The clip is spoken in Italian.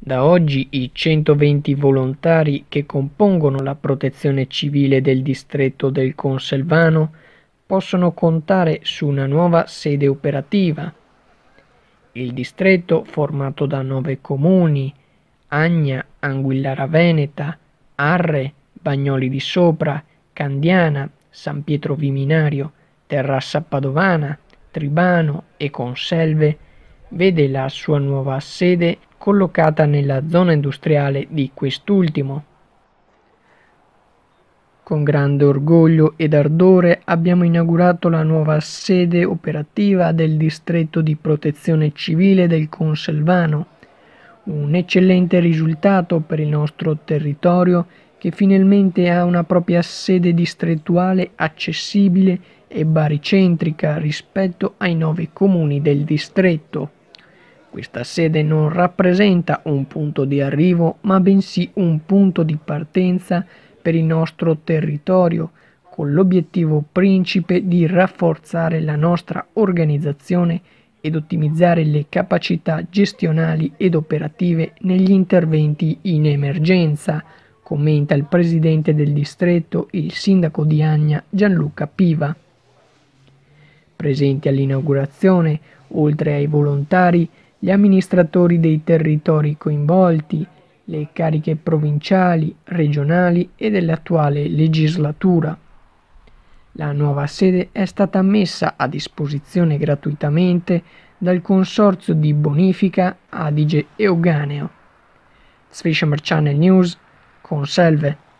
Da oggi i 120 volontari che compongono la protezione civile del distretto del Conselvano possono contare su una nuova sede operativa. Il distretto, formato da 9 comuni, Agna, Anguillara Veneta, Arre, Bagnoli di Sopra, Candiana, San Pietro Viminario, Terrassa Padovana, Tribano e Conselve, vede la sua nuova sede collocata nella zona industriale di quest'ultimo. Con grande orgoglio ed ardore abbiamo inaugurato la nuova sede operativa del distretto di protezione civile del Conselvano, un eccellente risultato per il nostro territorio che finalmente ha una propria sede distrettuale accessibile e baricentrica rispetto ai 9 comuni del distretto. Questa sede non rappresenta un punto di arrivo, ma bensì un punto di partenza per il nostro territorio, con l'obiettivo principe di rafforzare la nostra organizzazione ed ottimizzare le capacità gestionali ed operative negli interventi in emergenza, commenta il presidente del distretto e il sindaco di Agna Gianluca Piva. Presenti all'inaugurazione, oltre ai volontari, gli amministratori dei territori coinvolti, le cariche provinciali, regionali e dell'attuale legislatura. La nuova sede è stata messa a disposizione gratuitamente dal Consorzio di Bonifica Adige Euganeo. Swishamer Channel News, Conselve.